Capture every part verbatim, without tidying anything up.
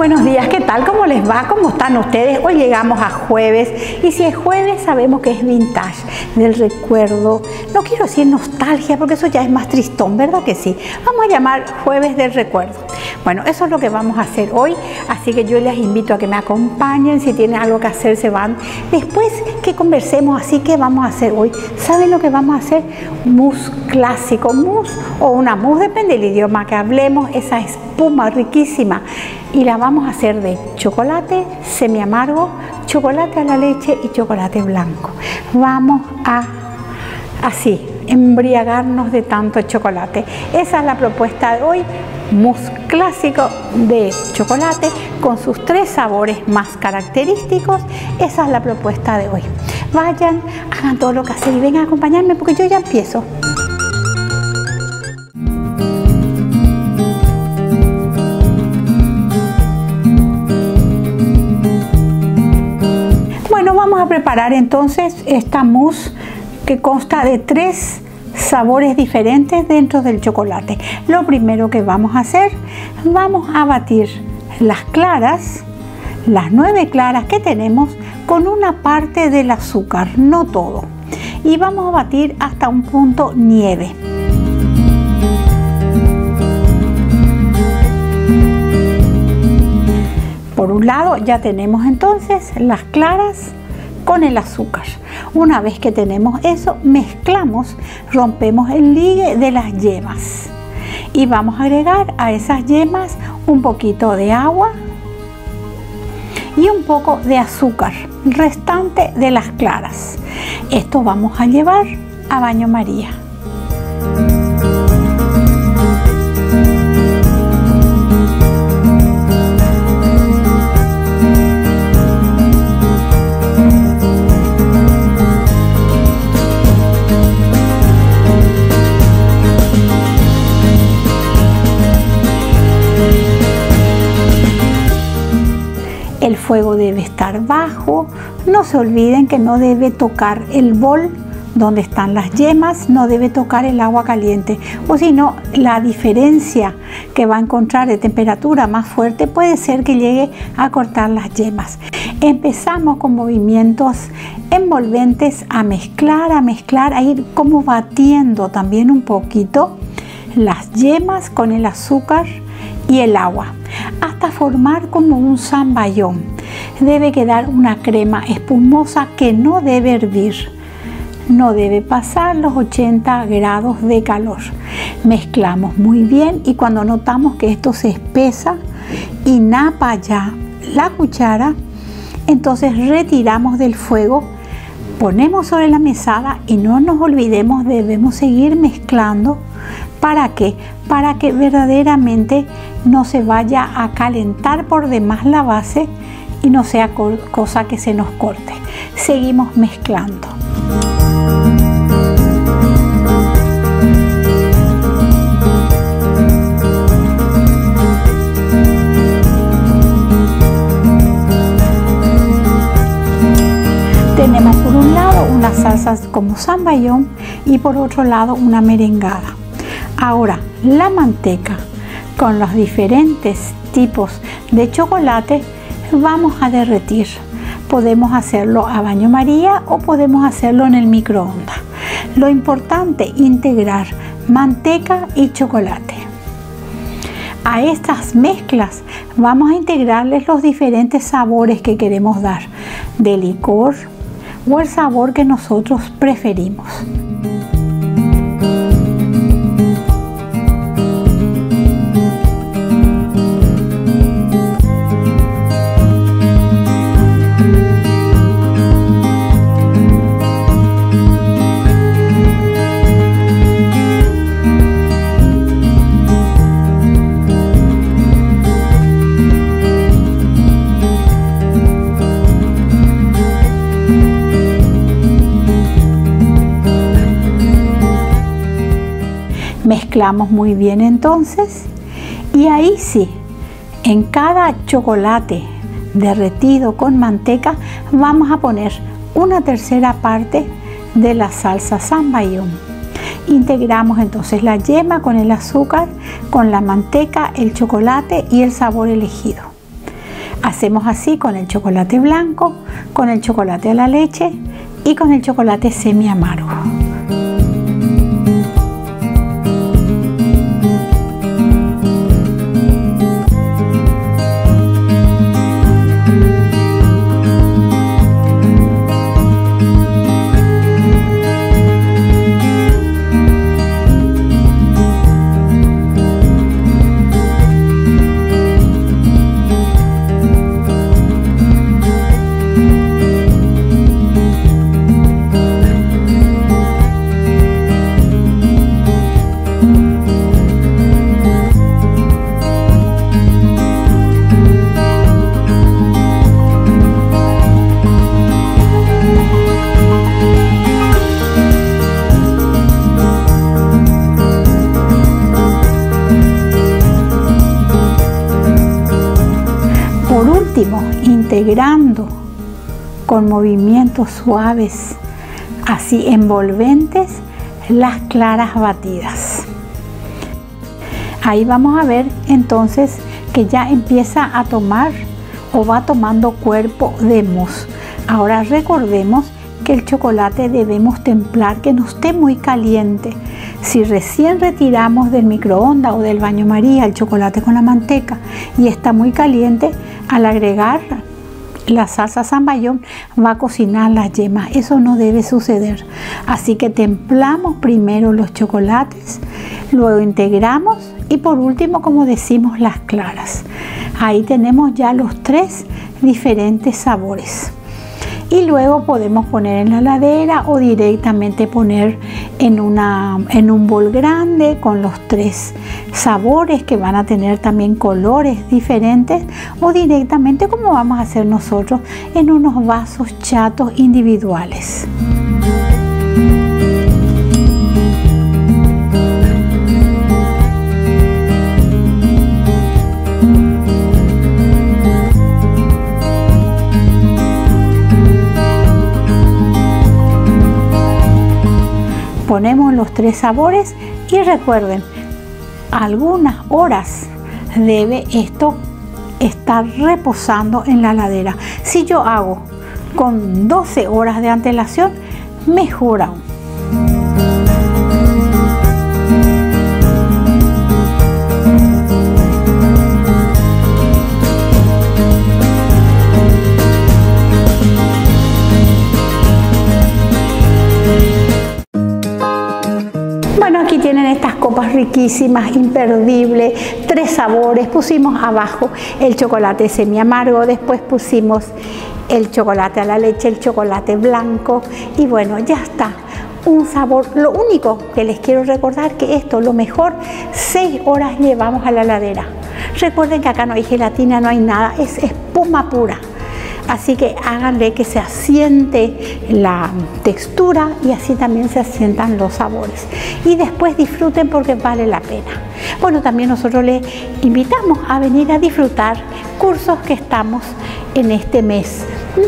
buenos días, ¿qué tal? ¿Cómo les va? ¿Cómo están ustedes? Hoy llegamos a jueves y si es jueves sabemos que es vintage, del recuerdo. No quiero decir nostalgia porque eso ya es más tristón, ¿verdad que sí? Vamos a llamar jueves del recuerdo. Bueno, eso es lo que vamos a hacer hoy, así que yo les invito a que me acompañen. Si tienen algo que hacer se van. Después que conversemos, así que vamos a hacer hoy. ¿Saben lo que vamos a hacer? Mousse clásico, mousse o una mousse, depende del idioma que hablemos, esa espuma riquísima. Y la vamos a hacer de chocolate semi amargo, chocolate a la leche y chocolate blanco. Vamos a, así, embriagarnos de tanto chocolate. Esa es la propuesta de hoy, mousse clásico de chocolate con sus tres sabores más característicos. Esa es la propuesta de hoy. Vayan, hagan todo lo que hacen y vengan a acompañarme porque yo ya empiezo. Vamos a preparar entonces esta mousse que consta de tres sabores diferentes dentro del chocolate. Lo primero que vamos a hacer, vamos a batir las claras, las nueve claras que tenemos, con una parte del azúcar, no todo. Y vamos a batir hasta un punto nieve. Por un lado ya tenemos entonces las claras con el azúcar. Una vez que tenemos eso, mezclamos, rompemos el ligue de las yemas y vamos a agregar a esas yemas un poquito de agua y un poco de azúcar restante de las claras. Esto vamos a llevar a baño María. El fuego debe estar bajo, no se olviden que no debe tocar el bol donde están las yemas, no debe tocar el agua caliente, o si no, la diferencia que va a encontrar de temperatura más fuerte puede ser que llegue a cortar las yemas. Empezamos con movimientos envolventes a mezclar, a mezclar, a ir como batiendo también un poquito las yemas con el azúcar y el agua, hasta formar como un zamballón. Debe quedar una crema espumosa que no debe hervir, no debe pasar los ochenta grados de calor. Mezclamos muy bien y cuando notamos que esto se espesa y napa ya la cuchara, entonces retiramos del fuego, ponemos sobre la mesada y no nos olvidemos, debemos seguir mezclando. ¿Para qué? Para que verdaderamente no se vaya a calentar por demás la base y no sea cosa que se nos corte. Seguimos mezclando. Tenemos por un lado unas salsas como zamballón y por otro lado una merengada. Ahora, la manteca con los diferentes tipos de chocolate vamos a derretir. Podemos hacerlo a baño María o podemos hacerlo en el microondas. Lo importante, integrar manteca y chocolate. A estas mezclas vamos a integrarles los diferentes sabores que queremos dar, de licor o el sabor que nosotros preferimos. Mezclamos muy bien entonces y ahí sí, en cada chocolate derretido con manteca vamos a poner una tercera parte de la salsa zamballón. Integramos entonces la yema con el azúcar, con la manteca, el chocolate y el sabor elegido. Hacemos así con el chocolate blanco, con el chocolate a la leche y con el chocolate semi amargo. Por último, integrando con movimientos suaves, así envolventes, las claras batidas. Ahí vamos a ver entonces que ya empieza a tomar o va tomando cuerpo de mousse. Ahora recordemos que el chocolate debemos templar, que no esté muy caliente. Si recién retiramos del microondas o del baño María el chocolate con la manteca y está muy caliente, al agregar la salsa zamballón va a cocinar las yemas. Eso no debe suceder. Así que templamos primero los chocolates, luego integramos y por último, como decimos, las claras. Ahí tenemos ya los tres diferentes sabores. Y luego podemos poner en la heladera o directamente poner en, una, en un bol grande con los tres sabores que van a tener también colores diferentes, o directamente, como vamos a hacer nosotros, en unos vasos chatos individuales. Ponemos los tres sabores y recuerden, algunas horas debe esto estar reposando en la heladera. Si yo hago con doce horas de antelación, mejor aún. Bueno, aquí tienen estas copas riquísimas, imperdibles, tres sabores. Pusimos abajo el chocolate semi amargo, después pusimos el chocolate a la leche, el chocolate blanco y bueno, ya está. Un sabor, lo único que les quiero recordar que esto, lo mejor, seis horas llevamos a la heladera. Recuerden que acá no hay gelatina, no hay nada, es espuma pura. Así que háganle que se asiente la textura y así también se asientan los sabores. Y después disfruten porque vale la pena. Bueno, también nosotros les invitamos a venir a disfrutar cursos que estamos en este mes.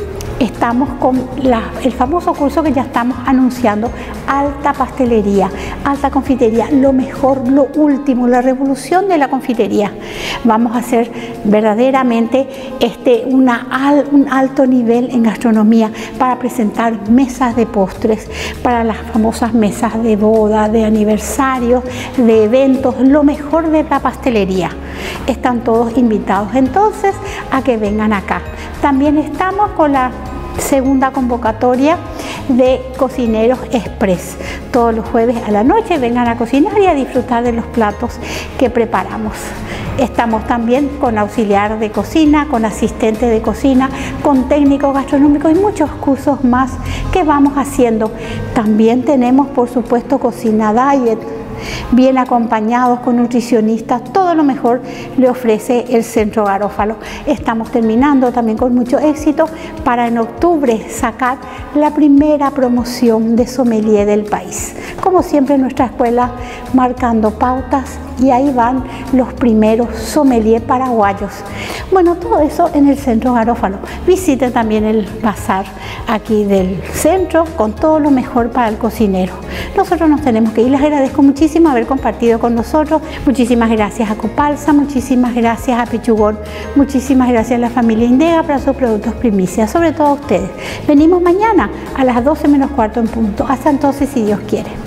Estamos con la, el famoso curso que ya estamos anunciando, alta pastelería, alta confitería, lo mejor, lo último, la revolución de la confitería. Vamos a hacer verdaderamente este, una, un alto nivel en gastronomía para presentar mesas de postres, para las famosas mesas de boda, de aniversarios, de eventos, lo mejor de la pastelería. Están todos invitados entonces a que vengan acá. También estamos con la segunda convocatoria de Cocineros Express. Todos los jueves a la noche vengan a cocinar y a disfrutar de los platos que preparamos. Estamos también con auxiliar de cocina, con asistente de cocina, con técnico gastronómico y muchos cursos más que vamos haciendo. También tenemos, por supuesto, cocina diet, bien acompañados con nutricionistas. Todo lo mejor le ofrece el Centro Garófalo. Estamos terminando también con mucho éxito para en octubre sacar la primera promoción de sommelier del país. Como siempre, nuestra escuela marcando pautas y ahí van los primeros sommelier paraguayos. Bueno, todo eso en el Centro Garófalo. Visiten también el bazar aquí del centro con todo lo mejor para el cocinero. Nosotros nos tenemos que ir. Les agradezco muchísimo muchísimo haber compartido con nosotros. Muchísimas gracias a Copalsa, muchísimas gracias a Pichugón, muchísimas gracias a la familia Indega para sus productos primicias, sobre todo a ustedes. Venimos mañana a las doce menos cuarto en punto. Hasta entonces, si Dios quiere.